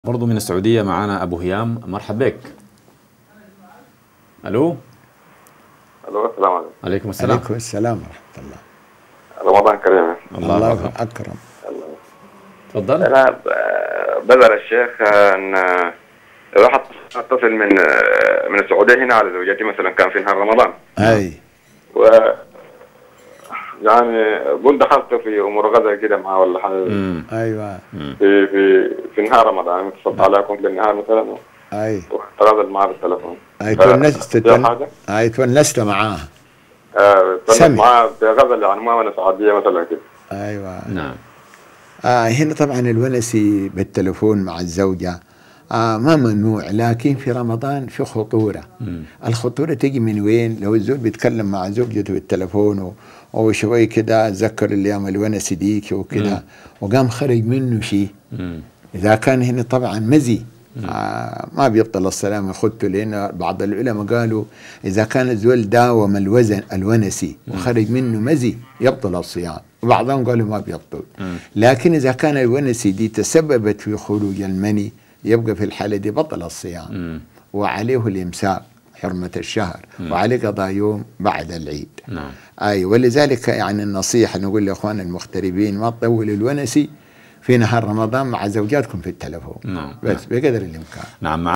برضو من السعودية معنا أبو هيام. مرحبا بك. ألو. السلام عليكم. عليكم السلام. عليكم السلام ورحمة الله. رمضان كريم. الله أكرم. تفضل. أنا بسأل الشيخ أن الواحد اتصل من السعودية هنا على زوجتي مثلا، كان في نهار رمضان. أي. و يعني قلت دخلت في أمور غزة كده معاه ولا حاجة. أيوة. في نهار رمضان اتصلت عليكم بالنهار مثلا. أي. وتواصل معاه بالتليفون. أي تونست معاه. تونست معاه في غزة، يعني ما أنا سعودية مثلا كده. أيوة. نعم. هنا طبعا الونسي بالتليفون مع الزوجة ما ممنوع، لكن في رمضان في خطورة. الخطورة تيجي من وين؟ لو الزوج بيتكلم مع زوجته بالتليفون وشوي كده ذكر الأيام الونسي ديك وكده وقام خرج منه شيء، إذا كان هنا طبعا مزي ما بيبطل الصلاة يخدته، لأن بعض العلماء قالوا إذا كان الزول داوم الونسي وخرج منه مزي يبطل الصيام، وبعضهم قالوا ما بيبطل. لكن إذا كان الونسي دي تسببت في خروج المني يبقى في الحالة دي بطل الصيام وعليه الإمساك حرمة الشهر وعليه قضاء يوم بعد العيد. نعم. أي، ولذلك يعني النصيحة نقول لإخوان المغتربين ما تطولوا الونسي في نهار رمضان مع زوجاتكم في التلفون. نعم. بس بقدر الإمكان. نعم.